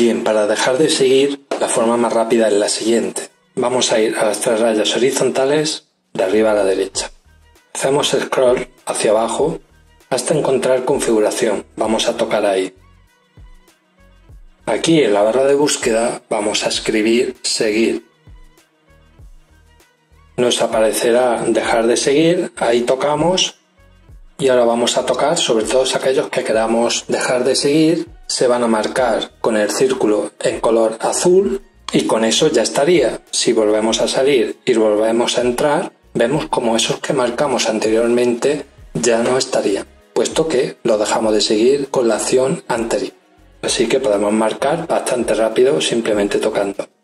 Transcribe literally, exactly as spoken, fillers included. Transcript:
Bien, para dejar de seguir, la forma más rápida es la siguiente. Vamos a ir a las tres rayas horizontales de arriba a la derecha. Hacemos scroll hacia abajo hasta encontrar configuración. Vamos a tocar ahí. Aquí en la barra de búsqueda vamos a escribir seguir. Nos aparecerá dejar de seguir, ahí tocamos y ahora vamos a tocar sobre todos aquellos que queramos dejar de seguir. Se van a marcar con el círculo en color azul y con eso ya estaría. Si volvemos a salir y volvemos a entrar, vemos como esos que marcamos anteriormente ya no estarían, puesto que lo dejamos de seguir con la acción anterior. Así que podemos marcar bastante rápido simplemente tocando.